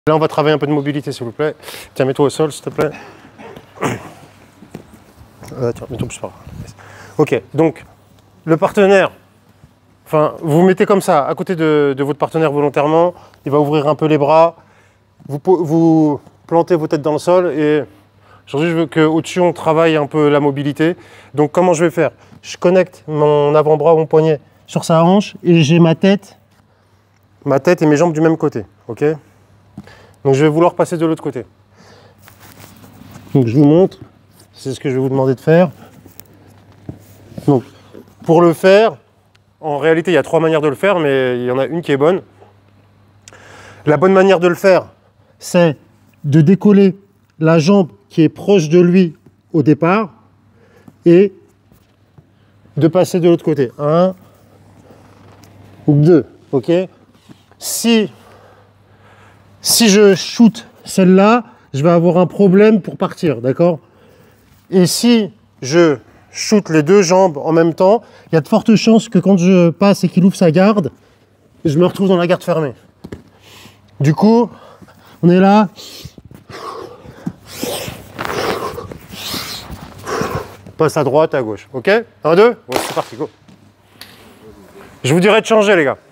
Là, on va travailler un peu de mobilité, s'il vous plaît. Tiens, mets-toi au sol, s'il te plaît. Tiens, mets-toi plus par là. Ok, donc, le partenaire, enfin, vous vous mettez comme ça, à côté de votre partenaire volontairement. Il va ouvrir un peu les bras. Vous plantez vos têtes dans le sol. Et aujourd'hui, je veux qu'au-dessus, on travaille un peu la mobilité. Donc, comment je vais faire? Je connecte mon avant-bras, mon poignet sur sa hanche. Et j'ai ma tête et mes jambes du même côté. Ok? Donc je vais vouloir passer de l'autre côté. Donc je vous montre, c'est ce que je vais vous demander de faire. Donc pour le faire, en réalité il y a 3 manières de le faire, mais il y en a une qui est bonne. La bonne manière de le faire, c'est de décoller la jambe qui est proche de lui au départ et de passer de l'autre côté. 1 ou 2, ok? Si je shoot celle-là, je vais avoir un problème pour partir, d'accord? Et si je shoot les 2 jambes en même temps, il y a de fortes chances que quand je passe et qu'il ouvre sa garde, je me retrouve dans la garde fermée. Du coup, on est là. Passe à droite, à gauche, ok? 1, 2, bon, c'est parti, go. Je vous dirai de changer, les gars.